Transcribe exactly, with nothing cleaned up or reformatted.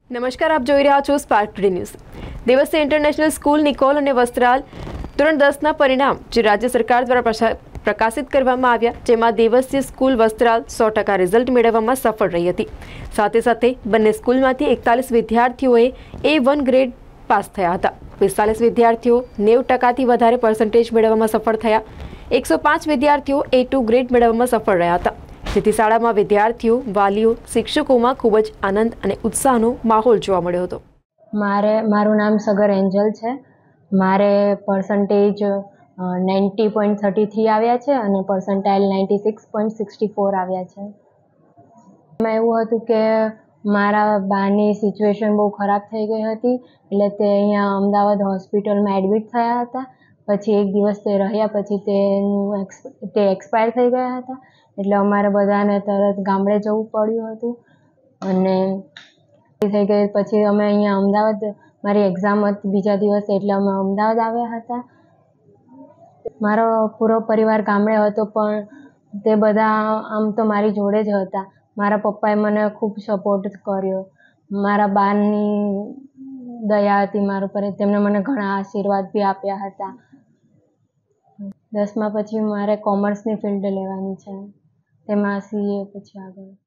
નમસ્કાર, આપ જોઈ રહ્યા છો Spark Today News. Devasya international school Nikol અને વસ્ત્રાલ ધોરણ દસના પરિણામ જે રાજ્ય સરકાર દ્વારા પ્રકાશિત કરવામાં આવ્યા, જેમાં દેવસ્ય સ્કૂલ વસ્ત્રાલ સો ટકા રિઝલ્ટ મેળવવામાં સફળ રહી હતી. સાથે સાથે બંને સ્કૂલમાંથી એકતાલીસ વિદ્યાર્થીઓએ એ વન ગ્રેડ પાસ થયા હતા. પિસ્તાલીસ વિદ્યાર્થીઓ નેવું ટકાથી વધારે પર્સન્ટેજ મેળવવામાં સફળ થયા. એકસો પાંચ વિદ્યાર્થીઓ એ ટુ ગ્રેડ મેળવવામાં સફળ રહ્યા હતા, જેથી શાળામાં વિદ્યાર્થીઓ, વાલીઓ, શિક્ષકોમાં ખૂબ જ આનંદ અને ઉત્સાહનો માહોલ જોવા મળ્યો હતો. મારે મારું નામ સગર એન્જલ છે. મારે percentage ninety point thirty three આવ્યા છે અને percentile ninety six point sixty four આવ્યા છે. એમાં એવું હતું કે મારા બાની સિચ્યુએશન બહુ ખરાબ થઈ ગઈ હતી, એટલે તે અહીંયા અમદાવાદ હોસ્પિટલમાં એડમિટ થયા હતા. પછી એક દિવસ તે રહ્યા પછી તેનું એક્સ તે એક્સપાયર થઈ ગયા હતા. એટલે અમારે બધાને તરત ગામડે જવું પડ્યું હતું અને થઈ ગઈ. પછી અમે અહીંયા અમદાવાદ, મારી એક્ઝામ હતી બીજા દિવસે, એટલે અમે અમદાવાદ આવ્યા હતા. મારો પૂરો પરિવાર ગામડે હતો, પણ તે બધા આમ તો મારી જોડે જ હતા. મારા પપ્પાએ મને ખૂબ સપોર્ટ કર્યો. મારા બાની દયા હતી મારા પર, તેમણે મને ઘણા આશીર્વાદ બી આપ્યા હતા. દસમા પછી મારે કોમર્સની ફિલ્ડ લેવાની છે, તેમાં સીએ પછી આગળ